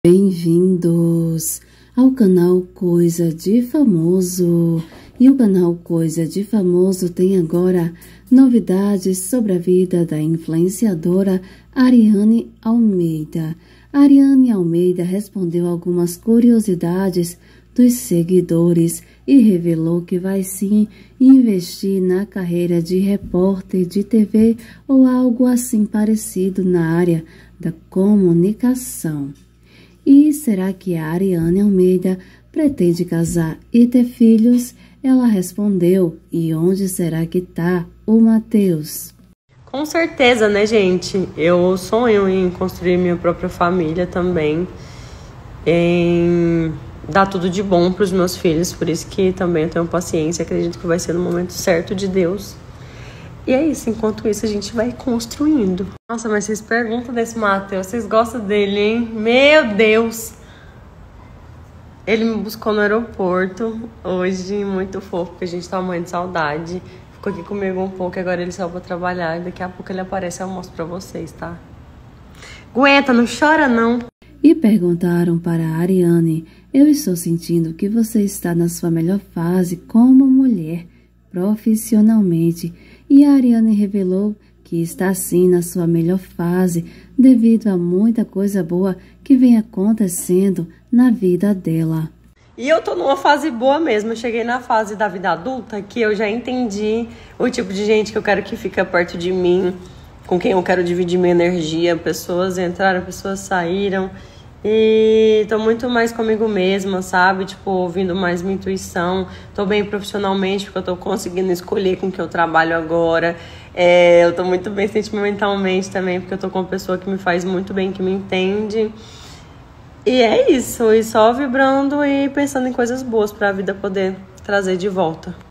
Bem-vindos ao canal Coisa de Famoso. E o canal Coisa de Famoso tem agora novidades sobre a vida da influenciadora Ariane Almeida. Ariane Almeida respondeu algumas curiosidades dos seguidores e revelou que vai sim investir na carreira de repórter de TV ou algo assim parecido na área da comunicação. E será que a Ariane Almeida pretende casar e ter filhos? Ela respondeu, e onde será que tá o Matheus? Com certeza, né, gente? Eu sonho em construir minha própria família também, em dar tudo de bom para os meus filhos, por isso que também eu tenho paciência, acredito que vai ser no momento certo de Deus. E é isso, enquanto isso a gente vai construindo. Nossa, mas vocês perguntam desse Matheus, vocês gostam dele, hein? Meu Deus! Ele me buscou no aeroporto hoje, muito fofo, porque a gente tá morrendo de saudade. Ficou aqui comigo um pouco, agora ele saiu pra trabalhar. E daqui a pouco ele aparece e eu mostro pra vocês, tá? Aguenta, não chora não! E perguntaram para a Ariane, eu estou sentindo que você está na sua melhor fase como mulher, profissionalmente. E a Ariane revelou que está sim na sua melhor fase devido a muita coisa boa que vem acontecendo na vida dela. E eu tô numa fase boa mesmo, eu cheguei na fase da vida adulta que eu já entendi o tipo de gente que eu quero que fique perto de mim, com quem eu quero dividir minha energia. Pessoas entraram, pessoas saíram e tô muito mais comigo mesma, sabe? Tipo, ouvindo mais minha intuição. Tô bem profissionalmente porque eu tô conseguindo escolher com que eu trabalho agora. Eu tô muito bem sentimentalmente também porque eu tô com uma pessoa que me faz muito bem, que me entende. E é isso, e só vibrando e pensando em coisas boas pra vida poder trazer de volta.